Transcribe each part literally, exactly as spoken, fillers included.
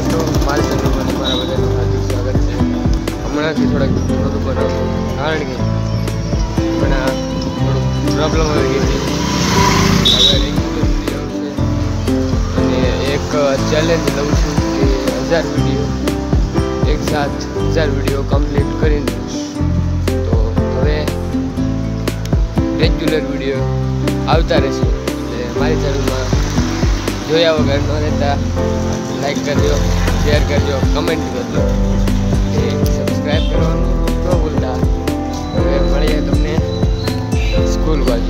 મિત્રો, મારી ચેનલમાં તમારા બધાનું હાર્દિક સ્વાગત છે. હમણાંથી થોડાક નહોતું બનાવતું કારણ કે હમણાં થોડુંક પ્રોબ્લેમ આવી ગઈ હતી. હવે રેગ્યુલર વિડીયો આવશે અને એક ચેલેન્જ લઉં છું કે હજાર વિડીયો એક સાથ હજાર વિડીયો કમ્પ્લીટ કરીને તો હવે રેગ્યુલર વિડીયો આવતા રહેશે. એટલે મારી ચેનલમાં જોયા વગર ન રહેતા લાઈક કરજો, શેર કરજો, કમેન્ટ કરજો, એ સબસ્ક્રાઈબ કરવાનું ન ભૂલતા. હવે મળીએ તમને સ્કૂલ બાજુ.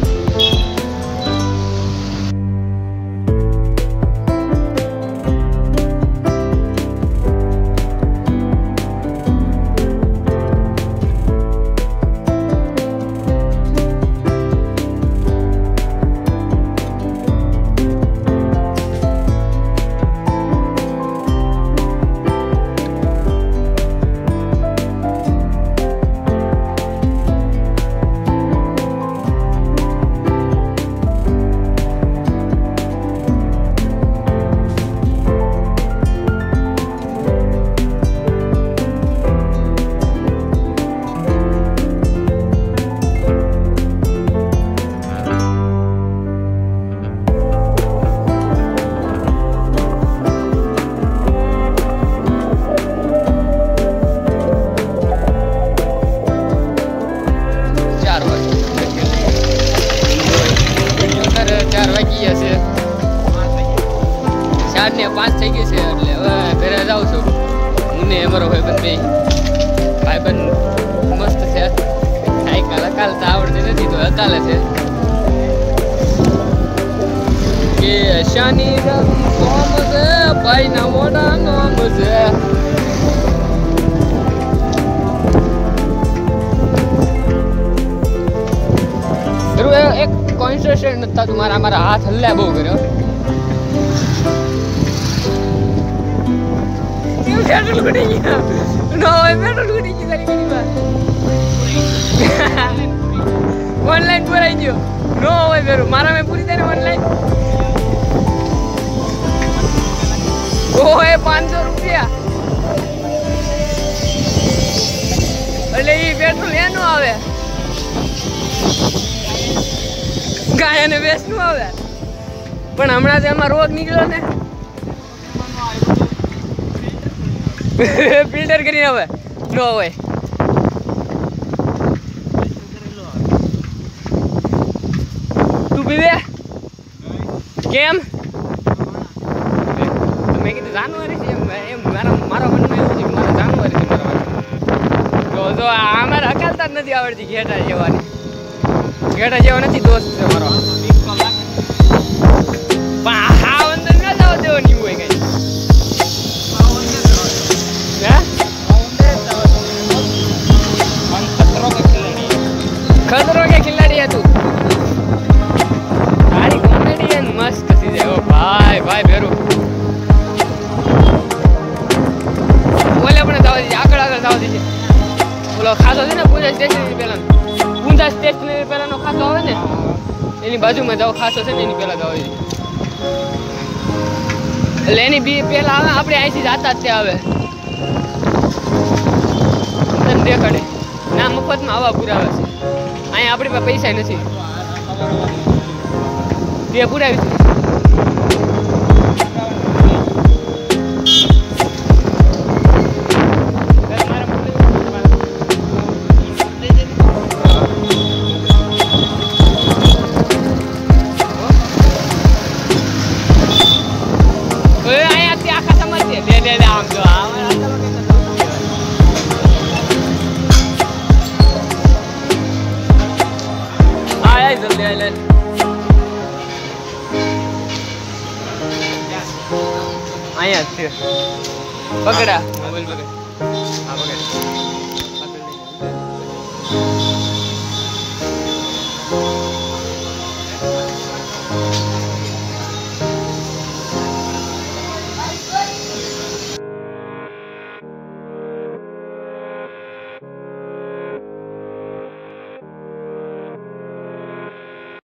ચાર ને પાંચ થઈ ગઈ છે એટલે હવે ઘરે જાઉં છું. હું ને અમારો ભાઈબંધ બે ભાઈબંધ મસ્ત છે. સાયકલ હકાલતા આવડતી નથી તો હકાલે છે કે શાની રંગ કોમ છે ભાઈ ના મોટા નામ છે. એક કોન્સન્ટ્રેશન નથી થતું મારા મારા હાથ હલ્યા બહુ કર્યો. પેટ્રોલ ઘટી ગયા નો હોય પેટ્રોલ ઘટી ગયું તારી ગાડીમાં. ઓનલાઈન ભરાઈ ગયો નો હોય પેરું મારા મેં પૂરી થાય ને ઓનલાઈન. ઓય પાંચસો રૂપિયા એટલે એ પેટ્રોલ એનું આવે ગાય અને ભેંસ નું આવે. પણ હમણાં તો એમાં રોગ નીકળ્યો ને ફિલ્ટર કરીને હવે નો હોય. તું પીવે કેમ? મેં કીધું જાનવરી છે એમ મારા મારા મનમાં એવું છે કે મારા જાનવરી છે મારા તો જો અમારે હકાલતા જ નથી આવડતી. ઘેટા જેવાની ઘેટા જેવા નથી દોસ્ત છે મારો. પણ હા અંદર ન જાવ દેવો નહીં હોય કઈ. खतरों के खिलाड़ी है तू. तारी कॉमेडियन मस्त थी देखो भाई भाई बेरू बोले अपने दाव दीजिए आकड़ आकड़ दाव दीजिए. बोलो खातो है ना पूजा स्टेशनरी પહેલા પૂંજા સ્ટેશનરી પહેલા નો ખાતો આવે ને એની બાજુમાં જાવ ખાતો છે ને એની પહેલા દાવ દીजिए. એટલે એની બી પહેલા આવે આપણે અહીંથી જાતા જ તે આવે તને દેખાડે ના મફતમાં આવા પુરાવા છે. અહીંયા આપણી પાસે પૈસા નથી તે પુરાવી અહીંયાથી આખા સમજશે લે લે લે આમ જો જલ્દી આઈ લે. અહીંયા જ છે પકડા મોબાઈલ પકડ. હા પકડ.